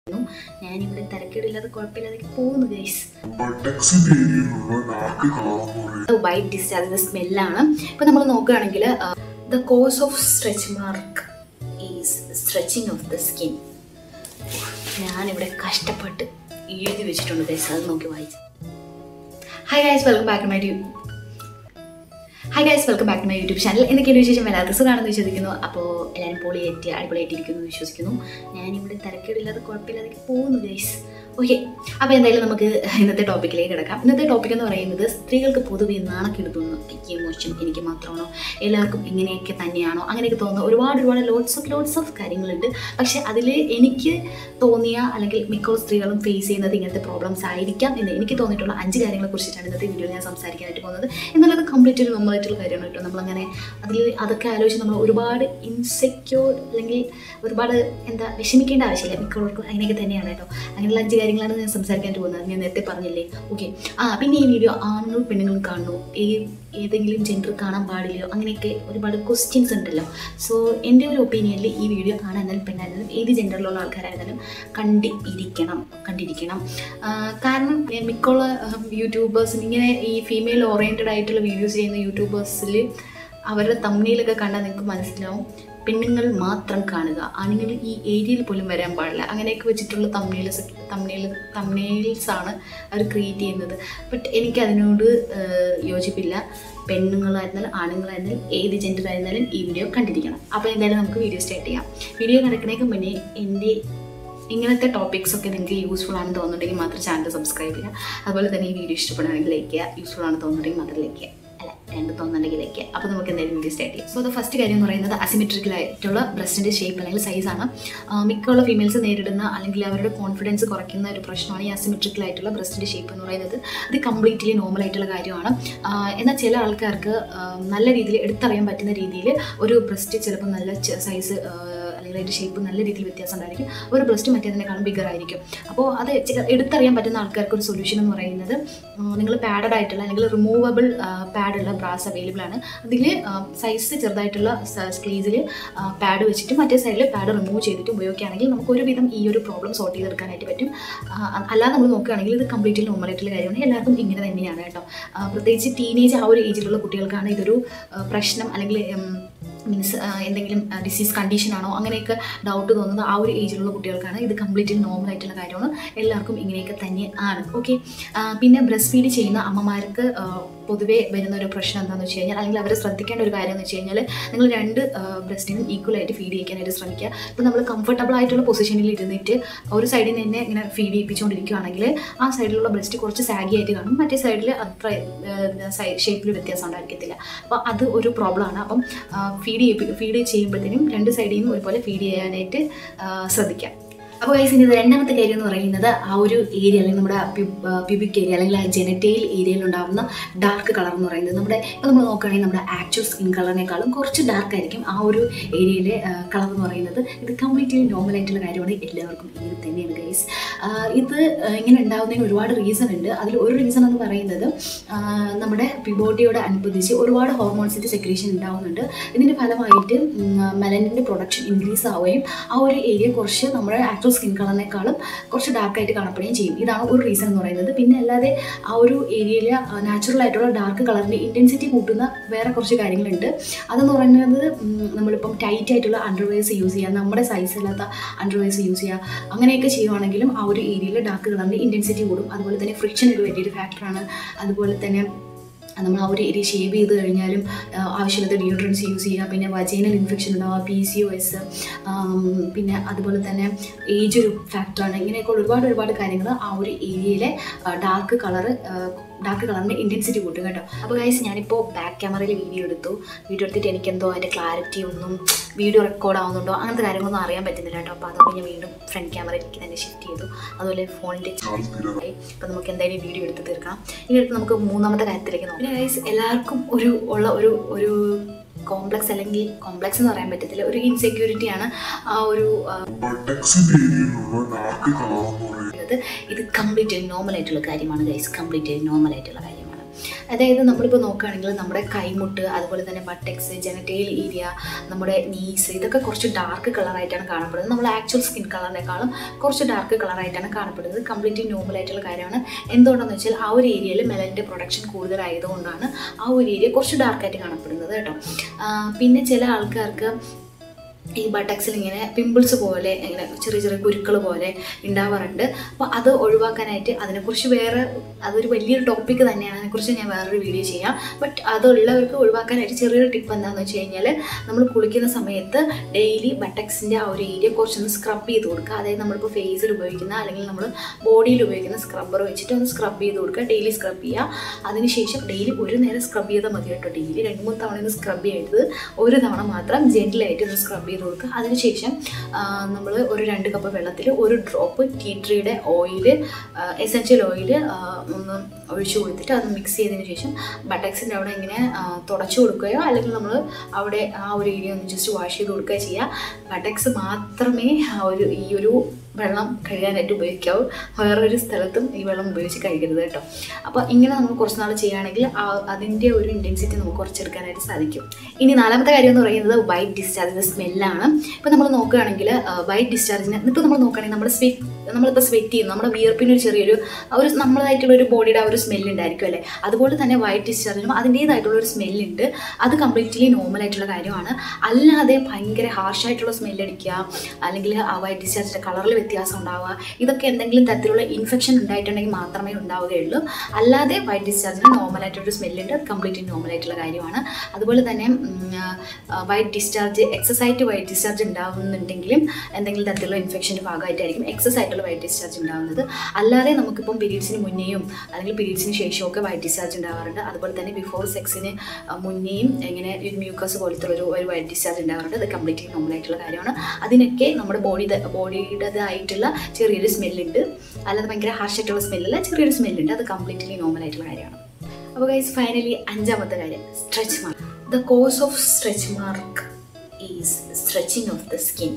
ഞാനിവിടെ തിരക്കേടില്ലാതെ കുഴപ്പമില്ലാതെ പോകുന്നു ഗൈസ്. വൈറ്റ് ഡിസ്ചാർജ് സ്മെല്ലാണ്. ഇപ്പം നമ്മൾ നോക്കുകയാണെങ്കിൽ the cause of stretch mark is stretching of the skin. ഞാനിവിടെ കഷ്ടപ്പെട്ട് എഴുതി വെച്ചിട്ടുണ്ട് ഗൈസ്, അത് നോക്കി വായിച്ചു. Hi guys, welcome back to my YouTube channel. എന്തൊക്കെയാണ് വിശേഷം? എല്ലാവർക്കും സുഖമാണെന്ന് വിശ്വസിക്കുന്നു. അപ്പോൾ എല്ലാവരും അടിപൊളിയായിട്ടിരിക്കുന്നു വിശ്വസിക്കുന്നു. ഞാനിവിടെ തിരക്കേടില്ലാതെ കുഴപ്പമില്ലാതെ പോകുന്നു ഗൈസ്. ഓക്കെ, അപ്പോൾ എന്തായാലും നമുക്ക് ഇന്നത്തെ ടോപ്പിക്കിലേക്ക് കിടക്കാം. ഇന്നത്തെ ടോപ്പിക് എന്ന് പറയുന്നത് സ്ത്രീകൾക്ക് പൊതുവെ നാണക്കെടുത്തുന്നു. എനിക്ക് മോശം, എനിക്ക് മാത്രമാണോ, എല്ലാവർക്കും ഇങ്ങനെയൊക്കെ തന്നെയാണോ, അങ്ങനെയൊക്കെ തോന്നുന്ന ഒരുപാട് ലോട്ട്സ് ഓഫ് കാര്യങ്ങളുണ്ട്. പക്ഷേ അതിൽ എനിക്ക് തോന്നിയ അല്ലെങ്കിൽ മിക്ക സ്ത്രീകളും ഫേസ് ചെയ്യുന്നത് ഇങ്ങനത്തെ പ്രോബ്ലംസ് ആയിരിക്കാം എന്ന് എനിക്ക് തോന്നിയിട്ടുള്ള 5 കാര്യങ്ങളെ കുറിച്ചിട്ടാണ് ഇന്നത്തെ വീഡിയോയിൽ ഞാൻ സംസാരിക്കാനായിട്ട് പോകുന്നത്. എന്നുള്ളത് കംപ്ലീറ്റ് ഒരു നമ്മളായിട്ടുള്ള കാര്യമാണ് കേട്ടോ. നമ്മളങ്ങനെ അതൊക്കെ ആലോചിച്ച് നമ്മൾ ഒരുപാട് ഇൻസെക്യൂർ അല്ലെങ്കിൽ ഒരുപാട് വിഷമിക്കേണ്ട ആവശ്യമില്ല. മിക്കവർക്കും അങ്ങനെയൊക്കെ തന്നെയാണ് കേട്ടോ. അങ്ങനെയുള്ള 5 കാര്യങ്ങളാണ് ഞാൻ സംസാരിക്കാനായിട്ട് പോകുന്നത്. ഞാൻ നേരത്തെ പറഞ്ഞില്ലേ. ഓക്കെ, പിന്നെ ഈ വീഡിയോ ആണുങ്ങളും പെണ്ണുങ്ങളും കാണുന്നു, ഏതെങ്കിലും ജെൻഡർ കാണാൻ പാടില്ലയോ, അങ്ങനെയൊക്കെ ഒരുപാട് ക്വസ്റ്റ്യൻസ് ഉണ്ടല്ലോ. സോ എൻ്റെ ഒരു ഒപ്പീനിയനിൽ ഈ വീഡിയോ ആണെന്നാലും പെണ്ണായിരുന്നാലും ഏത് ജെൻഡറിലുള്ള ആൾക്കാരായിരുന്നാലും കണ്ടിരിക്കണം. കാരണം മിക്കുള്ള യൂട്യൂബേഴ്സും ഇങ്ങനെ ഈ ഫീമെയിൽ ഓറിയൻറ്റഡ് ആയിട്ടുള്ള വീഡിയോസ് ചെയ്യുന്ന യൂട്യൂബേഴ്സിൽ അവരുടെ തമ്മിലൊക്കെ കണ്ടാൽ നിങ്ങൾക്ക് മനസ്സിലാവും പെണ്ണുങ്ങൾ മാത്രം കാണുക, ആണുങ്ങൾ ഈ ഏരിയയിൽ പോലും വരാൻ പാടില്ല, അങ്ങനെയൊക്കെ വെച്ചിട്ടുള്ള തമ്മിൽസാണ് അവർ ക്രിയേറ്റ് ചെയ്യുന്നത്. ബട്ട് എനിക്കതിനോട് യോജിപ്പില്ല. പെണ്ണുങ്ങളായിരുന്നാലും ആണുങ്ങളായിരുന്നാലും ഏത് ജെൻഡർ ആയിരുന്നാലും ഈ വീഡിയോ കണ്ടിരിക്കണം. അപ്പോൾ എന്തായാലും നമുക്ക് വീഡിയോ സ്റ്റാർട്ട് ചെയ്യാം. വീഡിയോ കിടക്കുന്നതിന് മുന്നേ എൻ്റെ ഇങ്ങനത്തെ ടോപ്പിക്സൊക്കെ നിങ്ങൾക്ക് യൂസ്ഫുൾ ആണെന്ന് തോന്നുന്നുണ്ടെങ്കിൽ മാത്രം ചാനൽ സബ്സ്ക്രൈബ് ചെയ്യുക. അതുപോലെ തന്നെ ഈ വീഡിയോ ഇഷ്ടപ്പെടുകയാണെങ്കിൽ ലൈക്ക് ചെയ്യുക. യൂസ്ഫുൾ ആണെന്ന് തോന്നുന്നുണ്ടെങ്കിൽ മാത്രം ലൈക്ക് ചെയ്യുക, രണ്ട് തോന്നുന്നുണ്ടെങ്കിലേക്ക്. അപ്പോൾ നമുക്ക് എന്തായാലും വീഡിയോ സ്റ്റാർട്ട് ചെയ്യാം. സോ ദ ഫസ്റ്റ് കാര്യം എന്ന് പറയുന്നത് അസിമെട്രിക്കലായിട്ടുള്ള ബ്രസ്റ്റിൻ്റെ ഷേപ്പ് അല്ലെങ്കിൽ സൈസാണ്. മിക്കുള്ള ഫീമെയിൽസ് നേരിടുന്ന അല്ലെങ്കിൽ അവരുടെ കോൺഫിഡൻസ് കുറയ്ക്കുന്ന ഒരു പ്രശ്നമാണ് ഈ അസിമെട്രിക്കലായിട്ടുള്ള ബ്രസ്റ്റിൻ്റെ ഷേപ്പ് എന്ന് പറയുന്നത്. അത് കംപ്ലീറ്റ്ലി നോർമലായിട്ടുള്ള കാര്യമാണ്. എന്നാൽ ചില ആൾക്കാർക്ക് നല്ല രീതിയിൽ എടുത്തറിയാൻ പറ്റുന്ന രീതിയിൽ ഒരു ബ്രസ്റ്റ് ചിലപ്പോൾ നല്ല സൈസ് അല്ലെങ്കിൽ അതിൻ്റെ ഷേപ്പ് നല്ല രീതിയിൽ വ്യത്യാസം ഉണ്ടായിരിക്കും. ഒരു ബ്രസ്റ്റ് മറ്റേതിനേക്കാളും ബിഗർ ആയിരിക്കും. അപ്പോൾ അത് എടുത്തറിയാൻ പറ്റുന്ന ആൾക്കാർക്ക് ഒരു സൊല്യൂഷൻ എന്ന് പറയുന്നത് നിങ്ങൾ പാഡഡ് ആയിട്ടുള്ള അല്ലെങ്കിൽ റിമൂവബിൾ പാഡുള്ള ബ്രാസ് അവൈലബിൾ ആണ്. അതിൽ സൈസ് ചെറുതായിട്ടുള്ള സ്ക്ലീസിൽ പാഡ് വെച്ചിട്ട് മറ്റേ സൈഡിൽ പാഡ് റിമൂവ് ചെയ്തിട്ട് ഉപയോഗിക്കുകയാണെങ്കിൽ നമുക്ക് ഒരുവിധം ഈ ഒരു പ്രോബ്ലം സോർട്ട് ചെയ്തെടുക്കാനായിട്ട് പറ്റും. അല്ലാതെ നമ്മൾ നോക്കുകയാണെങ്കിൽ ഇത് കംപ്ലീറ്റ്ലി നോർമലായിട്ടുള്ള കാര്യമാണ്. എല്ലാവർക്കും ഇങ്ങനെ തന്നെയാണ് കേട്ടോ. പ്രത്യേകിച്ച് ടീനേജ് ആ ഒരു ഏജിലുള്ള കുട്ടികൾക്കാണ് ഇതൊരു പ്രശ്നം അല്ലെങ്കിൽ മീൻസ് എന്തെങ്കിലും ഡിസീസ് കണ്ടീഷനാണോ അങ്ങനെയൊക്കെ ഡൗട്ട് തോന്നുന്നത് ആ ഒരു ഏജിലുള്ള കുട്ടികൾക്കാണ്. ഇത് കംപ്ലീറ്റ്ലി നോർമലായിട്ടുള്ള കാര്യമാണ്. എല്ലാവർക്കും ഇങ്ങനെയൊക്കെ തന്നെ ആണ്. ഓക്കെ, പിന്നെ ബ്രസ്റ്റ് ഫീഡ് ചെയ്യുന്ന അമ്മമാർക്ക് പൊതുവേ വരുന്ന ഒരു പ്രശ്നം എന്താണെന്ന് വെച്ച് കഴിഞ്ഞാൽ, അല്ലെങ്കിൽ അവർ ശ്രദ്ധിക്കേണ്ട ഒരു കാര്യം എന്ന് വെച്ച് കഴിഞ്ഞാൽ, നിങ്ങൾ 2 ബ്രസ്റ്റിനും ഈക്വലായിട്ട് ഫീഡ് ചെയ്യിക്കാനായിട്ട് ശ്രമിക്കുക. ഇപ്പോൾ നമ്മൾ കംഫർട്ടബിൾ ആയിട്ടുള്ള പൊസിഷനിൽ ഇരുന്നിട്ട് ഒരു സൈഡിൽ നിന്ന് തന്നെ ഇങ്ങനെ ഫീഡ് ചെയ്യിപ്പിച്ചുകൊണ്ടിരിക്കുകയാണെങ്കിൽ ആ സൈഡിലുള്ള ബ്രസ്റ്റ് കുറച്ച് സാഗി ആയിട്ട് കാണും, മറ്റേ സൈഡിൽ അത്ര ഷേപ്പിൽ വ്യത്യാസം ഉണ്ടായിരിക്കത്തില്ല. അപ്പോൾ അത് ഒരു പ്രോബ്ലമാണ്. അപ്പം ഫീഡ് ചെയ്യുമ്പോഴത്തേനും 2 സൈഡിൽ നിന്നും ഒരുപോലെ ഫീഡ് ചെയ്യാനായിട്ട് ശ്രദ്ധിക്കാം. അപ്പോൾ ഗൈസ്, ഇനി രണ്ടാമത്തെ കാര്യം എന്ന് പറയുന്നത് ആ ഒരു ഏരിയ അല്ലെങ്കിൽ നമ്മുടെ പ്യൂബിക് ഏരിയ അല്ലെങ്കിൽ ആ ജെനറ്റൈൽ ഏരിയയിൽ ഉണ്ടാകുന്ന ഡാർക്ക് കളർ എന്ന് പറയുന്നത് ഇപ്പോൾ നമ്മൾ നോക്കുകയാണെങ്കിൽ നമ്മുടെ ആക്ച്വൽ സ്കിൻ കളറിനേക്കാളും കുറച്ച് ഡാർക്ക് ആയിരിക്കും ആ ഒരു ഏരിയയിലെ കളർ എന്ന് പറയുന്നത്. ഇത് കംപ്ലീറ്റ്ലി നോർമലായിട്ടുള്ള കാര്യമാണ്. എല്ലാവർക്കും ഇങ്ങനെ തന്നെയാണ് ഗൈസ്. ഇത് ഇങ്ങനെ ഉണ്ടാകുന്നതിന് ഒരുപാട് റീസൺ ഉണ്ട്. അതിൽ ഒരു റീസൺ എന്ന് പറയുന്നത് നമ്മുടെ പ്യൂബർട്ടിയോട് അനുബന്ധിച്ച് ഒരുപാട് ഹോർമോൺസിൻ്റെ സെക്രീഷൻ ഉണ്ടാകുന്നുണ്ട്. ഇതിൻ്റെ ഫലമായിട്ട് മെലനിൻ്റെ പ്രൊഡക്ഷൻ ഇൻക്രീസ് ആവുകയും ആ ഒരു ഏരിയ കുറച്ച് നമ്മുടെ സ്കിൻ കളറിനേക്കാളും കുറച്ച് ഡാർക്കായിട്ട് കാണപ്പെടുകയും ചെയ്യും. ഇതാണ് ഒരു റീസൺ എന്ന് പറയുന്നത്. പിന്നെ അല്ലാതെ ആ ഒരു ഏരിയയിൽ നാച്ചുറൽ ആയിട്ടുള്ള ഡാർക്ക് കളറിൻ്റെ ഇൻറ്റൻസിറ്റി കൂട്ടുന്ന വേറെ കുറച്ച് കാര്യങ്ങളുണ്ട്. അതെന്ന് പറയുന്നത് നമ്മളിപ്പം ടൈറ്റ് ആയിട്ടുള്ള അണ്ടർവെയർസ് യൂസ് ചെയ്യുക, നമ്മുടെ സൈസ് അല്ലാത്ത അണ്ടർവെയർസ് യൂസ് ചെയ്യുക, അങ്ങനെയൊക്കെ ചെയ്യുവാണെങ്കിലും ആ ഒരു ഏരിയയിൽ ഡാർക്ക് കളറിൻ്റെ ഇൻറ്റൻസിറ്റി കൂടും. അതുപോലെ തന്നെ ഫ്രിക്ഷൻ ഒരു വലിയൊരു ഫാക്ടറാണ്. അതുപോലെ തന്നെ നമ്മൾ ആ ഒരു ഏരിയ ഷേവ് ചെയ്ത് കഴിഞ്ഞാലും ആവശ്യമില്ലാത്ത ഡിയോഡ്രൻസ് യൂസ് ചെയ്യുക, പിന്നെ വജൈനൽ ഇൻഫെക്ഷൻ ഉണ്ടാവുക, PCOS, പിന്നെ അതുപോലെ തന്നെ ഏജ് ഒരു ഫാക്ടറാണ്. ഇങ്ങനെയൊക്കെ ഒരുപാട് കാര്യങ്ങൾ ആ ഒരു ഏരിയയിലെ ഡാർക്ക് കളറിൻ്റെ ഇൻറ്റൻസിറ്റി കൂട്ടും കേട്ടോ. അപ്പോൾ ഗൈസ്, ഞാനിപ്പോൾ ബാക്ക് ക്യാമറയിൽ വീഡിയോ എടുത്തിട്ട് എനിക്കെന്തോ അതിൻ്റെ ക്ലാരിറ്റി ഒന്നും വീഡിയോ റെക്കോർഡ് ആവുന്നുണ്ടോ അങ്ങനത്തെ കാര്യങ്ങളൊന്നും അറിയാൻ പറ്റുന്നില്ല കേട്ടോ. അപ്പോൾ അതുകൊണ്ട് ഞാൻ വീണ്ടും ഫ്രണ്ട് ക്യാമറയിലേക്ക് തന്നെ ഷിഫ്റ്റ് ചെയ്തു. അതുപോലെ ഫോണിൻ്റെ ചാർജ്. അപ്പോൾ നമുക്ക് എന്തായാലും വീഡിയോ എടുത്ത് തീർക്കാം. ഇനി എടുത്ത് നമുക്ക് മൂന്നാമത്തെ കാര്യത്തിലേക്ക് നോക്കാം. ഗൈസ്, എല്ലാവർക്കും ഒരു കോംപ്ലക്സ് അല്ലെങ്കിൽ കോംപ്ലക്സ് എന്ന് പറയാൻ പറ്റത്തില്ല, ഒരു ഇൻസെക്യൂരിറ്റിയാണ് ആ ഒരു ഇത് കംപ്ലീറ്റ്ലി നോർമലായിട്ടുള്ള കാര്യമാണ് ഗൈസ്. കംപ്ലീറ്റ്ലി നോർമലായിട്ടുള്ള കാര്യമാണ്. അതായത് നമ്മളിപ്പോൾ നോക്കുകയാണെങ്കിൽ നമ്മുടെ കൈമുട്ട്, അതുപോലെ തന്നെ ബട്ടക്സ്, ജനറ്റൈൽ ഏരിയ, നമ്മുടെ നീസ്, ഇതൊക്കെ കുറച്ച് ഡാർക്ക് കളറായിട്ടാണ് കാണപ്പെടുന്നത്. നമ്മൾ ആക്ച്വൽ സ്കിൻ കളറിനേക്കാളും കുറച്ച് ഡാർക്ക് കളറായിട്ടാണ് കാണപ്പെടുന്നത്. കംപ്ലീറ്റ്ലി നോർമൽ ആയിട്ടുള്ള കാര്യമാണ്. എന്തുകൊണ്ടെന്ന് വെച്ചാൽ ആ ഒരു ഏരിയയിൽ മെലനിൻ്റെ പ്രൊഡക്ഷൻ കൂടുതലായതുകൊണ്ടാണ് ആ ഒരു ഏരിയ കുറച്ച് ഡാർക്കായിട്ട് കാണപ്പെടുന്നത് കേട്ടോ. പിന്നെ ചില ആൾക്കാർക്ക് ഈ ബട്ടക്സിൽ ഇങ്ങനെ പിമ്പിൾസ് പോലെ ഇങ്ങനെ ചെറിയ ചെറിയ കുരുക്കൾ പോലെ ഉണ്ടാവാറുണ്ട്. അപ്പോൾ അത് ഒഴിവാക്കാനായിട്ട് അതിനെക്കുറിച്ച് അതൊരു വലിയൊരു ടോപ്പിക്ക് തന്നെയാണ്. അതിനെക്കുറിച്ച് ഞാൻ വേറൊരു വീഡിയോ ചെയ്യാം. ബട്ട് അതുള്ളവർക്ക് ഒഴിവാക്കാനായിട്ട് ചെറിയൊരു ടിപ്പ് എന്താണെന്ന് വെച്ച് കഴിഞ്ഞാൽ, നമ്മൾ കുളിക്കുന്ന സമയത്ത് ഡെയിലി ബട്ടക്സിൻ്റെ ആ ഒരു ഏരിയ കുറച്ചൊന്ന് സ്ക്രബ് ചെയ്ത് കൊടുക്കുക. അതായത് നമ്മളിപ്പോൾ ഫേസിൽ ഉപയോഗിക്കുന്ന അല്ലെങ്കിൽ നമ്മൾ ബോഡിയിൽ ഉപയോഗിക്കുന്ന സ്ക്രബ്ബർ വെച്ചിട്ട് ഒന്ന് സ്ക്രബ് ചെയ്ത് കൊടുക്കുക. ഡെയിലി സ്ക്രബ് ചെയ്യുക. അതിനുശേഷം ഡെയിലി ഒരു നേരം സ്ക്രബ് ചെയ്താൽ മതി കേട്ടോ. ഡെയിലി 2-3 തവണ ഒന്ന് സ്ക്രബ് ചെയ്യരുത്. ഒരു തവണ മാത്രം ജെന്റിലായിട്ട് ഒന്ന് സ്ക്രബ് ചെയ്ത് കൊടുക്കുക. അതിനുശേഷം നമ്മൾ ഒരു 2 കപ്പ് വെള്ളത്തിൽ ഒരു ഡ്രോപ്പ് ടീ ട്രീയുടെ ഓയിൽ, എസെൻഷ്യൽ ഓയിൽ ഒന്ന് ഒഴിച്ചു കൊടുത്തിട്ട് അത് മിക്സ് ചെയ്തതിന് ശേഷം ബട്ടക്സിൻ്റെ അവിടെ ഇങ്ങനെ തുടച്ചു കൊടുക്കുകയോ അല്ലെങ്കിൽ നമ്മൾ അവിടെ ആ ഒരു ഏരിയ ഒന്ന് ജസ്റ്റ് വാഷ് ചെയ്ത് കൊടുക്കുകയോ ചെയ്യുക. ബട്ടക്സ് മാത്രമേ ഈ ഒരു വെള്ളം കഴുകാനായിട്ട് ഉപയോഗിക്കാവൂ. വേറൊരു സ്ഥലത്തും ഈ വെള്ളം ഉപയോഗിച്ച് കഴുകരുത് കേട്ടോ. അപ്പോൾ ഇങ്ങനെ നമ്മൾ കുറച്ച് നാൾ ചെയ്യുകയാണെങ്കിൽ അതിൻ്റെ ഒരു ഇൻറ്റൻസിറ്റി നമുക്ക് കുറച്ചെടുക്കാനായിട്ട് സാധിക്കും. ഇനി 4ാമത്തെ കാര്യം എന്ന് പറയുന്നത് വൈറ്റ് ഡിസ്ചാർജിൻ്റെ സ്മെല്ലാണ്. ഇപ്പോൾ നമ്മൾ നോക്കുകയാണെങ്കിൽ വൈറ്റ് ഡിസ്ചാർജിന് ഇപ്പോൾ നമ്മൾ നോക്കുകയാണെങ്കിൽ നമ്മളിപ്പോൾ സ്വെറ്റ് ചെയ്യുന്നു, നമ്മുടെ വിയർപ്പിനൊരു ചെറിയൊരു നമ്മളതായിട്ടുള്ളൊരു ബോഡിയുടെ ആ ഒരു സ്മെല്ല് ഉണ്ടായിരിക്കും അല്ലേ. അതുപോലെ തന്നെ വൈറ്റ് ഡിസ്ചാർജിനും അതിൻ്റേതായിട്ടുള്ളൊരു സ്മെല്ലുണ്ട്. അത് കംപ്ലീറ്റ്ലി നോർമലായിട്ടുള്ള കാര്യമാണ്. അല്ലാതെ ഭയങ്കര ഹാർഷായിട്ടുള്ള സ്മെല്ലടിക്കുക അല്ലെങ്കിൽ ആ വൈറ്റ് ഡിസ്ചാർജിൻ്റെ കളറിൽ വ്യത്യാസം ഉണ്ടാവുക, ഇതൊക്കെ എന്തെങ്കിലും തരത്തിലുള്ള ഇൻഫെക്ഷൻ ഉണ്ടായിട്ടുണ്ടെങ്കിൽ മാത്രമേ ഉണ്ടാവുകയുള്ളൂ. അല്ലാതെ വൈറ്റ് ഡിസ്ചാർജിന് നോർമലായിട്ടൊരു സ്മെല്ലുണ്ട്. അത് കംപ്ലീറ്റ്ലി നോർമലായിട്ടുള്ള കാര്യമാണ്. അതുപോലെ തന്നെ white discharge excess white discharge ഉണ്ടാവുന്നുണ്ടെങ്കിലും എന്തെങ്കിലും തരത്തിലുള്ള ഇൻഫെക്ഷൻ്റെ ഭാഗമായിട്ടായിരിക്കും എക്സസ് ആയിട്ടുള്ള വൈറ്റ് ഡിസ്ചാർജ് ഉണ്ടാകുന്നത്. അല്ലാതെ നമുക്കിപ്പം പീരീഡ്സിന് മുന്നേയും അല്ലെങ്കിൽ പീരീഡ്സിന് ശേഷമൊക്കെ വൈറ്റ് ഡിസ്ചാർജ് ഉണ്ടാകാറുണ്ട്. അതുപോലെ തന്നെ ബിഫോർ സെക്സിന് മുന്നേയും ഇങ്ങനെ ഒരു മ്യൂക്കസ് പോലത്തെ ഒരു വൈറ്റ് ഡിസ്ചാർജ് ഉണ്ടാകാറുണ്ട്. അത് കംപ്ലീറ്റ്ലി നോർമലായിട്ടുള്ള കാര്യമാണ്. അതിനൊക്കെ നമ്മുടെ ബോഡിയുടേതായിട്ടുള്ള ചെറിയൊരു സ്മെല്ലുണ്ട്. അല്ലാതെ ഭയങ്കര ഹാർഷായിട്ടുള്ള സ്മെല്ലല്ല, ചെറിയൊരു സ്മെല്ലുണ്ട്. അത് കംപ്ലീറ്റ്ലി നോർമലായിട്ടുള്ള കാര്യമാണ്. അപ്പോൾ ഗൈസ്, ഫൈനലി 5ാമത്തെ കാര്യം, stretch mark. The cause of stretch mark is stretching of the skin.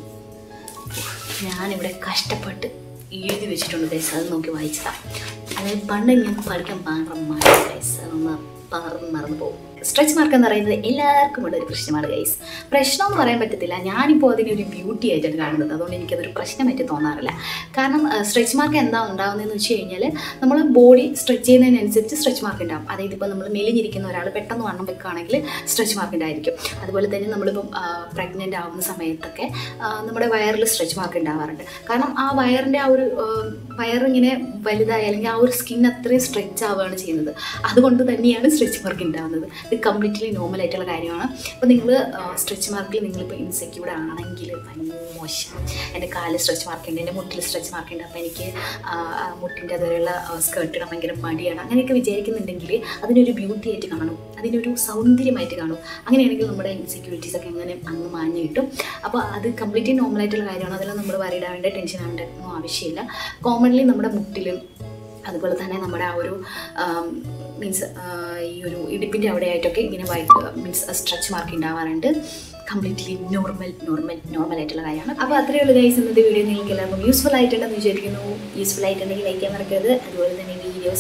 ഞാനിവിടെ കഷ്ടപ്പെട്ട് എഴുതി വെച്ചിട്ടുണ്ട് ഗൈസ്, അത് നോക്കി വായിച്ചതാണ്. അതായത് പണ്ട് ഞാൻ പഠിക്കാൻ പാടുന്ന ഗൈസ്, അതൊന്ന് മറന്നു പോകും. സ്ട്രെച്ച് മാർക്ക് എന്ന് പറയുന്നത് എല്ലാവർക്കും ഉള്ള ഒരു പ്രശ്നമാണ് ഗൈസ്. പ്രശ്നമെന്ന് പറയാൻ പറ്റത്തില്ല, ഞാനിപ്പോൾ അതിനൊരു ബ്യൂട്ടി ആയിട്ടാണ് കാണുന്നത്. അതുകൊണ്ട് എനിക്കതൊരു പ്രശ്നമായിട്ട് തോന്നാറില്ല. കാരണം സ്ട്രെച്ച് മാർക്ക് എന്താ ഉണ്ടാകുന്നതെന്ന് വെച്ച് കഴിഞ്ഞാൽ, നമ്മൾ ബോഡി സ്ട്രെച്ച് ചെയ്യുന്നതിനനുസരിച്ച് സ്ട്രെച്ച് മാർക്ക് ഉണ്ടാകും. അതായത് ഇപ്പോൾ നമ്മൾ മെലിഞ്ഞിരിക്കുന്ന ഒരാൾ പെട്ടെന്ന് വണ്ണം വെക്കുകയാണെങ്കിൽ സ്ട്രെച്ച് മാർക്ക് ഉണ്ടായിരിക്കും. അതുപോലെ തന്നെ നമ്മളിപ്പം പ്രഗ്നൻ്റ് ആവുന്ന സമയത്തൊക്കെ നമ്മുടെ വയറിൽ സ്ട്രെച്ച് മാർക്ക് ഉണ്ടാവാറുണ്ട്. കാരണം ആ വയറിൻ്റെ ആ ഒരു വയറിങ്ങനെ വലുതായി അല്ലെങ്കിൽ ആ ഒരു സ്കിൻ അത്രയും സ്ട്രെച്ച് ആവുകയാണ് ചെയ്യുന്നത്. അതുകൊണ്ട് തന്നെയാണ് സ്ട്രെച്ച് മാർക്ക് ഉണ്ടാകുന്നത്. ഇത് കംപ്ലീറ്റ്ലി നോർമലായിട്ടുള്ള കാര്യമാണ്. അപ്പോൾ നിങ്ങൾ സ്ട്രെച്ച് മാർക്കിൽ നിങ്ങളിപ്പോൾ ഇൻസെക്യൂർ ആണെങ്കിൽ ഭയങ്കര മോശം. എൻ്റെ കാലിൽ സ്ട്രെച്ച് മാർക്കുണ്ട്, എൻ്റെ മുട്ടിൽ സ്ട്രെച്ച് മാർക്കുണ്ട്, അപ്പോൾ എനിക്ക് മുട്ടിൻ്റെ അതുവരെയുള്ള സ്കേർട്ട് ഇടാൻ ഭയങ്കര മടിയാണ്, അങ്ങനെയൊക്കെ വിചാരിക്കുന്നുണ്ടെങ്കിൽ അതിനൊരു ബ്യൂട്ടി ആയിട്ട് കാണും, അതിനൊരു സൗന്ദര്യമായിട്ട് കാണും. അങ്ങനെയാണെങ്കിൽ നമ്മുടെ ഇൻസെക്യൂരിറ്റീസൊക്കെ അങ്ങനെ അങ്ങ് മാഞ്ഞു കിട്ടും. അപ്പോൾ അത് കംപ്ലീറ്റ്ലി നോർമലായിട്ടുള്ള കാര്യമാണ്. അതെല്ലാം നമ്മൾ വരിയിടാവേണ്ട ടെൻഷൻ ആവേണ്ട ഒന്നും ആവശ്യമില്ല. കോമൺലി നമ്മുടെ മുട്ടിലും അതുപോലെ തന്നെ നമ്മുടെ ആ ഒരു മീൻസ് ഈ ഒരു ഇടുപ്പിൻ്റെ അവിടെ ആയിട്ടൊക്കെ ഇങ്ങനെ മീൻസ് സ്ട്രെച്ച് മാർക്ക് ഉണ്ടാവാറുണ്ട്. കംപ്ലീറ്റ്ലി നോർമലായിട്ടുള്ള കാര്യമാണ്. അപ്പോൾ അത്രയേ ഉള്ളൂ ഗൈസ്. ഇന്നത്തെ വീഡിയോ നിങ്ങൾക്ക് എല്ലാവർക്കും യൂസ്ഫുൾ ആയിട്ടുണ്ടെന്ന് വിചാരിക്കുന്നു. യൂസ്ഫുൾ ആയിട്ടുണ്ടെങ്കിൽ ലൈക്ക് ചെയ്യാൻ മറക്കരുത്. അതുപോലെ തന്നെ വീഡിയോ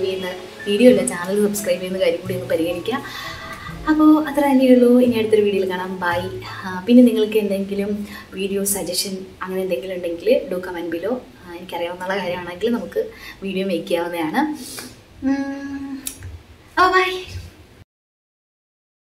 ചാനൽ സബ്സ്ക്രൈബ് ചെയ്യുന്ന കാര്യം കൂടി ഒന്ന് പരിഗണിക്കുക. അപ്പോൾ അത്ര തന്നെയുള്ളൂ. ഇനി അടുത്തൊരു വീഡിയോയിൽ കാണാം. ബൈ. പിന്നെ നിങ്ങൾക്ക് എന്തെങ്കിലും വീഡിയോ സജഷൻ അങ്ങനെ എന്തെങ്കിലും ഉണ്ടെങ്കിൽ ഡു കമൻറ്റ് ബിലോ. എനിക്കറിയാവുന്ന കാര്യമാണെങ്കിൽ നമുക്ക് വീഡിയോ മേക്ക് ചെയ്യാവുന്നതാണ്. ബൈ.